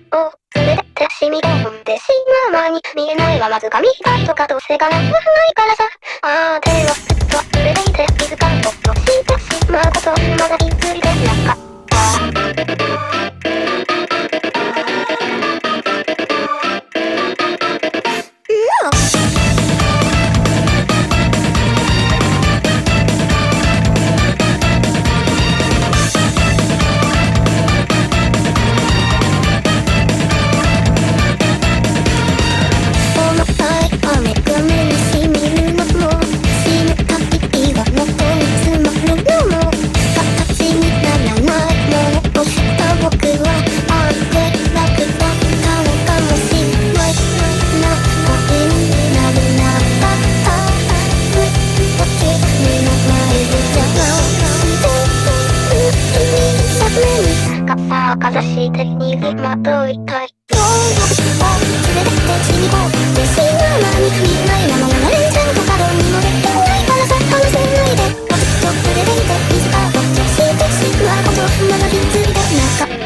を連れて染み込んでしまう前に見えないはまず紙一重とかどうせがなくないからさ。ああ手をずっと触れていて気づかんとしてしまうことまだ気づいてなかった。かざして逃げまといたい。どうも連れて死に込んでしまう前に見えないまま流れちゃうとかどうにもできないからさ。話せないでずっと触れていて自らとしてしまうことまだ気づいてなかった。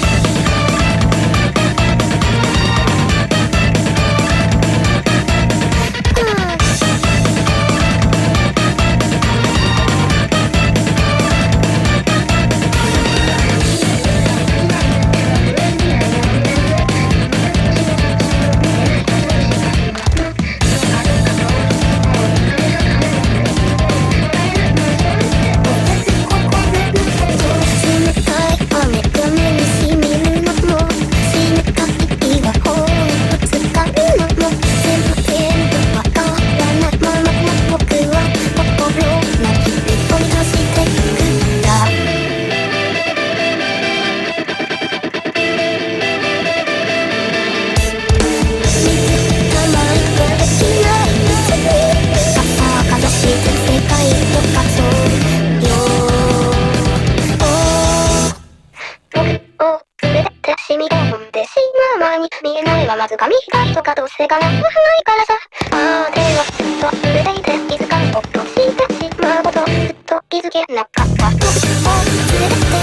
染み込んでしまう前に見えないはまず紙一重とかどうせがなくないからさ。ああ手をずっと触れていて気づかんとしてしまうことずっと気づけなかった。